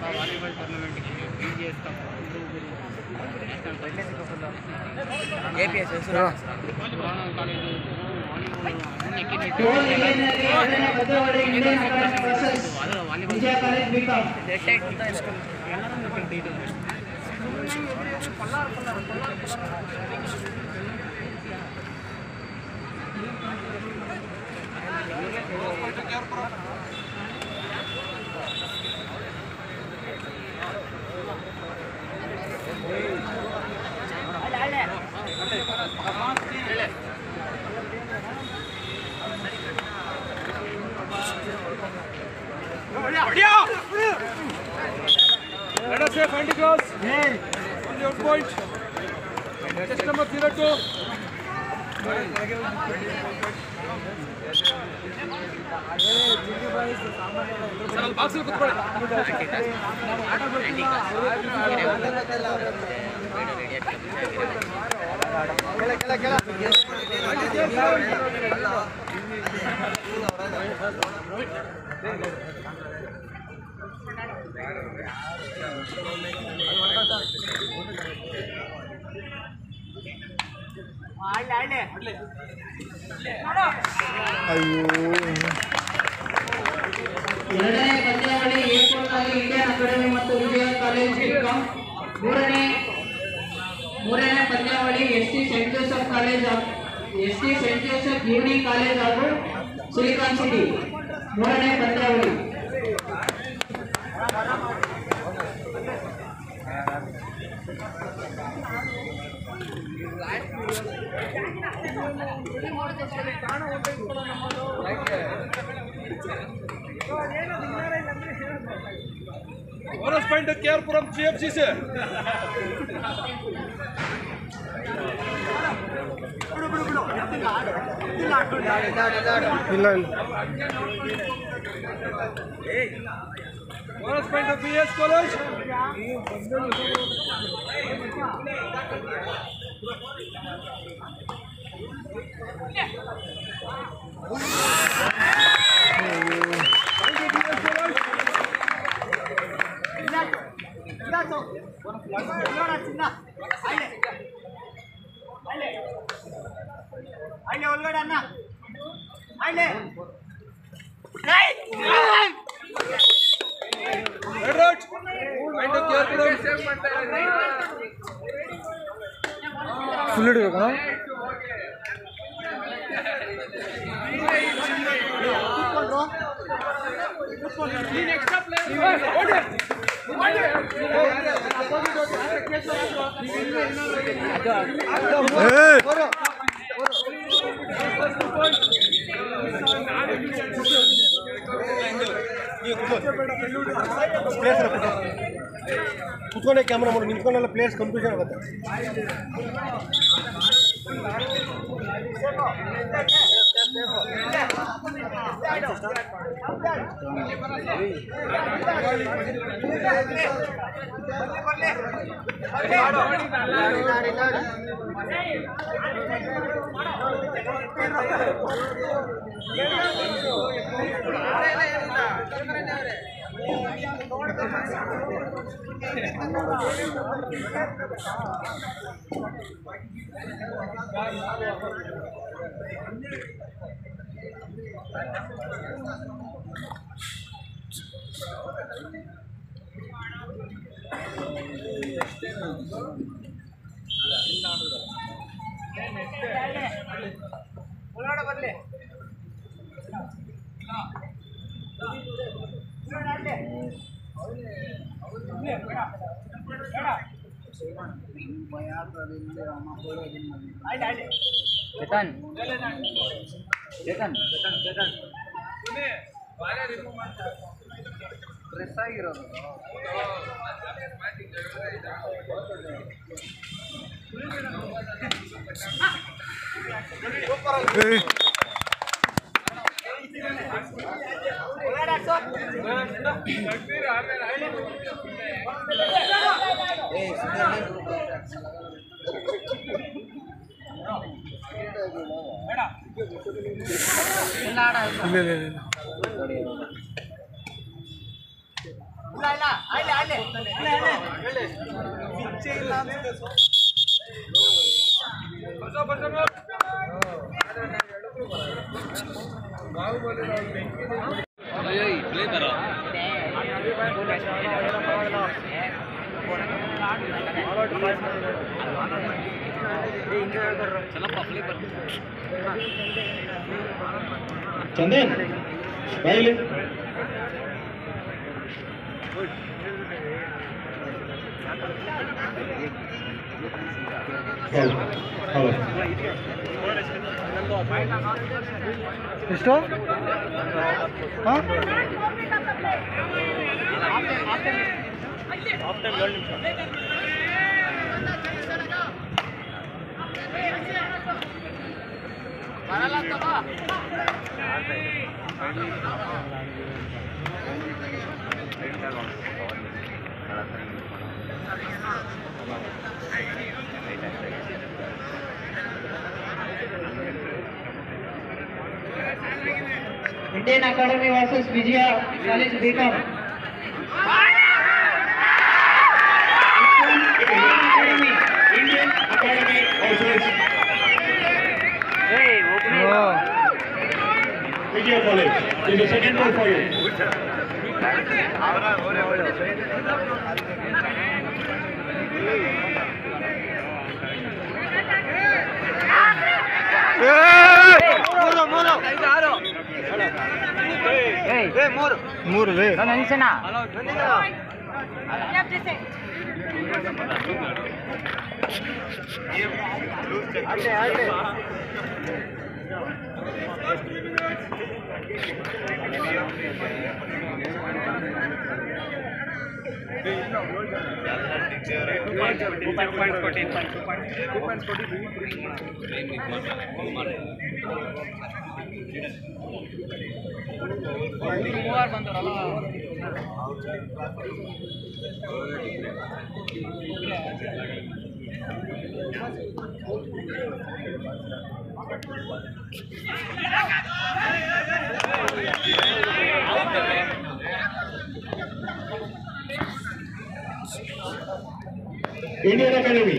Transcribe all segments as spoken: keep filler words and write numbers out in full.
Volleyball ಟೂರ್ನಮೆಂಟ್ಗೆ B G S cup national A P S ಹೆಸರು ಪುರಾಣ college Let us say find the cross. On your point. Test number zero two. Sir, box में कुछ पड़े. केला केला केला. ಎರಡನೇ ಪಂದ್ಯಾವಳಿ ಏರ್ಪೋರ್ಟ್ನಲ್ಲಿ ಇಂಡಿಯನ್ ಅಕಾಡೆಮಿ ಮತ್ತು ವಿಜಯ ಕಾಲೇಜ್ ಬಿಕಾಂ. ಮೂರನೇ ಮೂರನೇ ಪಂದ್ಯಾವಳಿ S T saint Joseph college S T saint Joseph uni college ಹಾಗೂ ಸಿಲಿಕಾನ್ ಸಿಟಿ. ಮೂರನೇ ಪಂದ್ಯಾವಳಿ bonus point care from G F C से bonus point of B S college full ಹಿಡಿಬೇಕಾ ಕುತ್ಕೊಂಡೆ ಕ್ಯಾಮ್ರಾ ಮಾಡಿ ನಿಂತ್ಕೊಂಡೆಲ್ಲ ಪ್ಲೇಸ್ ಕನ್ಫ್ಯೂಷನ್ ಆಗುತ್ತೆ. ಚೇತನ್ ಚೇತನ್ ಚೇತನ್ ಡ್ರೆಸ್ ಆಗಿರೋದು ಇಲ್ಲ ಇಲ್ಲ ಇಲ್ಲ चंदन भाई ले ಎಷ್ಟು ಹಾಂ Indian Academy versus Vijaya College B Com. Indian Academy versus Vijaya College. This is the second ball for you. ಮೂರು ಲೇ ಮೂವಾರು ಬಂದವರಲ್ಲ Indian Academy.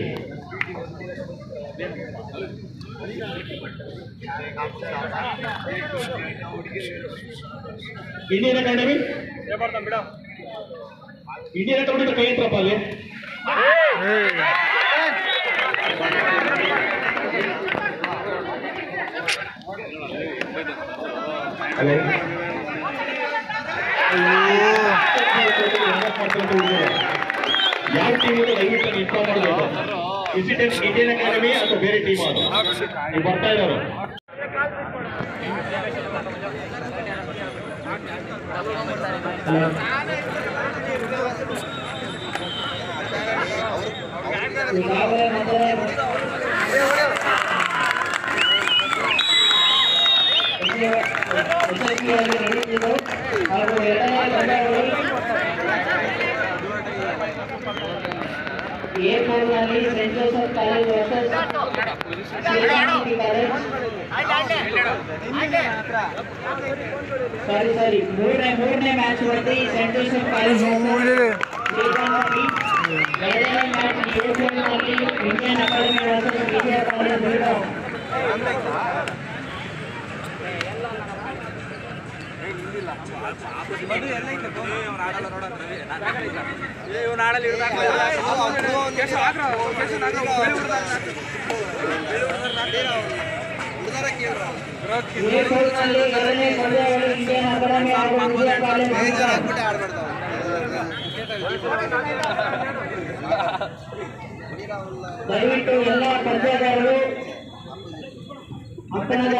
Indian Academy. Indian Academy ಕೈ ಹತ್ರಪ್ಪ ಅಲ್ಲಿ. ಯಾವ ಟೀಮ್ ಇದೆ ದಯವಿಟ್ಟು ಇನ್ಫಾರ್ಮ್ ಮಾಡಬೇಕು. ಇನ್ಸಿಡೆಂಟ್ ಇಂಡಿಯನ್ ಅಕಾಡೆಮಿ ಅಥವಾ ಬೇರೆ ಟೀಮ್ ಅದು ನೀವು ಬರ್ತಾ ಇರೋರು. ಹಾಗೂ ಎರಡನೇ ಎ ಕೋರ್ನಲ್ಲಿ saint Joseph college versus sorry sorry ಮೂರನೇ ಮೂರನೇ ಮ್ಯಾಚ್ ಬಂದು ಸೆಂಟ್ ಜೋಸೆಫ್ ಕಾಲೇಜ್ ಎರಡನೇ ಮ್ಯಾಚ್ ಎ ಕೋರ್ನಲ್ಲಿ Indian academy versus Vijaya college ಎರಡನೇ ಪಂದ್ಯಾವಳಿ ಇಂಡಿಯನ್ ಅಕಾಡೆಮಿ ಹಾಗೂ ವಿಜಯ ಕಾಲೇಜ್ ದಯವಿಟ್ಟು ಎಲ್ಲ ಪಂದ್ಯಗಾರರು ಅಪ್ಪಣದ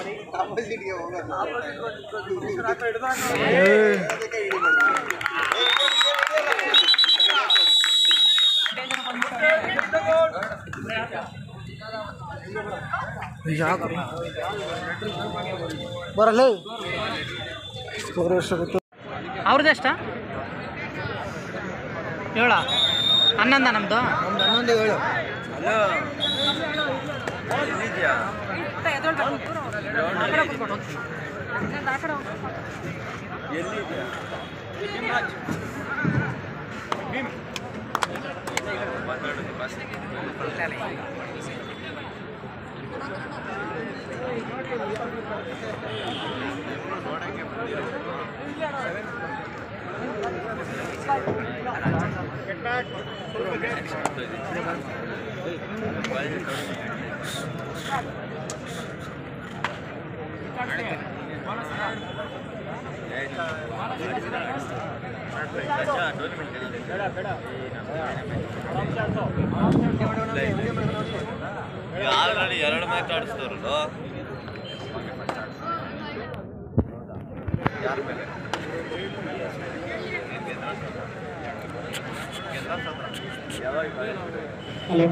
ಬರಲ್ಲ ಅವ್ರದ್ದೆಷ್ಟ ಏಳ ಹನ್ನೊಂದ ನಮ್ದು ನಮ್ದು ಹನ್ನೊಂದು ಏಳು ಎಲ್ಲಿ ಆಲ್ರೆಡಿ ಎರಡು ಮ್ಯಾಚ್ ಆಡಿಸಿದವ್ರಲ್ಲ ಯಾರ ಮೇಲೆ ಹಲೋ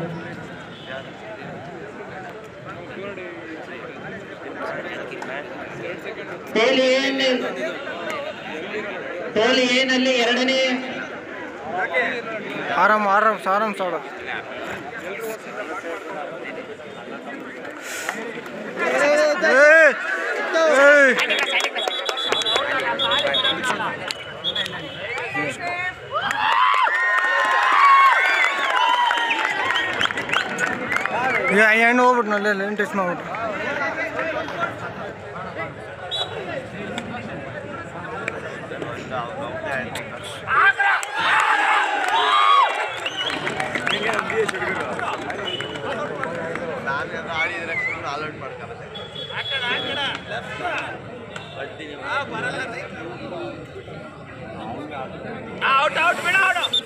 ಟೋಲ್ ಏನ್ ಟೋಲ್ ಏನಲ್ಲಿ ಎರಡನೇ ಆರಾಮ್ ಆರಾಮ್ ಆರಾಮ್ ಸಾಡ ಹೆಣ್ಣು ಹೋಗ್ಬಿಟ್ಟು ನಲ್ಲಿ ಏನು ಟೆಸ್ಟ್ ಮಾಡ್ಬಿಟ್ಟು ನಾನು ಆಡಿದ್ರೆ ಆಲ್ಔಟ್ ಮಾಡ್ತಾರೆ ಔಟ್ ಔಟ್ ಬಿಡ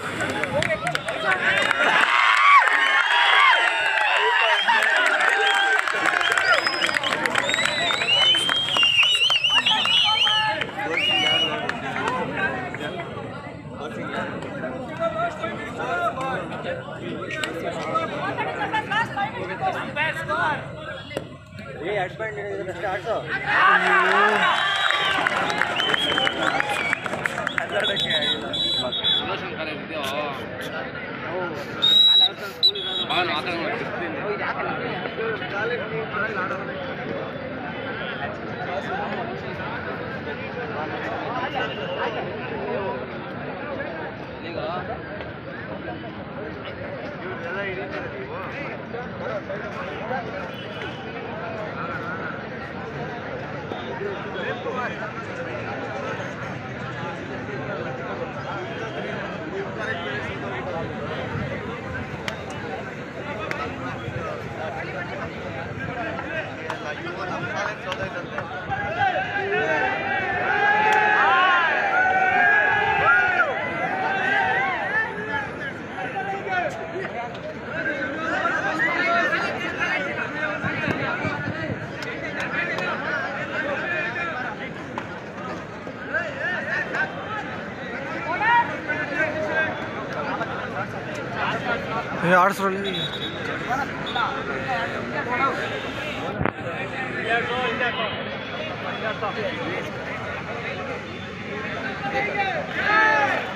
ಆಡಿಸ್ರಲ್ಲಿ Yeah.